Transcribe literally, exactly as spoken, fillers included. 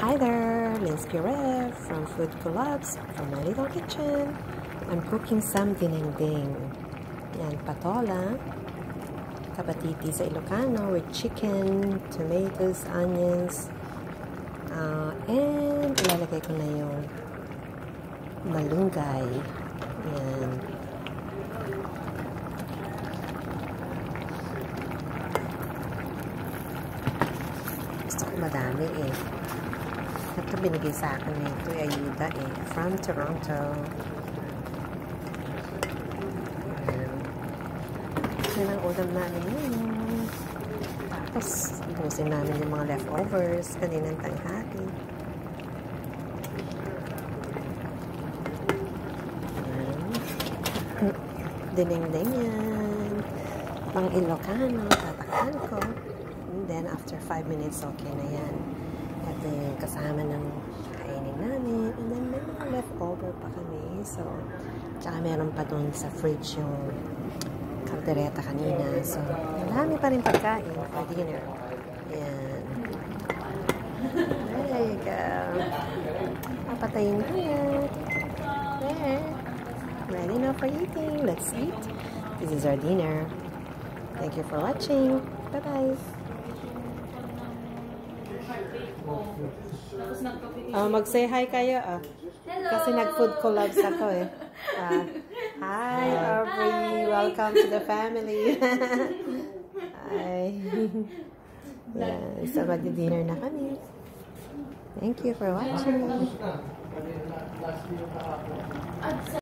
Hi there, Linsky Rev from Food Collabs from my little kitchen. I'm cooking some dinding. Yan, patola, kabatiti sa Ilocano with chicken, tomatoes, onions, uh, and ilalagay ko na yung malunggay. Yan. Gusto ko madami eh. Ito binigay sa akin nito ay ayuda eh. From Toronto. Ayan. Yan ang ulam namin ngayon. Tapos, ibusin namin yung mga leftovers kaninang tanghali. Dinding yan. Pang Ilocano. Tatakpan ko. And then, after five minutes, okay na yan. Ito yung kasama ng kainin namin. And then, may mga leftover pa kami. So, tsaka meron pa dun sa fridge yung kaldereta kanina. So, marami pa rin pagkain for dinner. Ayan. There you go. Papatayin ko yan. There. Ready now for eating. Let's eat. This is our dinner. Thank you for watching. Bye-bye. Uh, mag-say hi kayo ah. Hello. Kasi nag-food collabs ako eh. Uh, hi, Aubrey. Welcome to the family. Hi. Yeah, so mag-dinner na kami. Thank you for watching.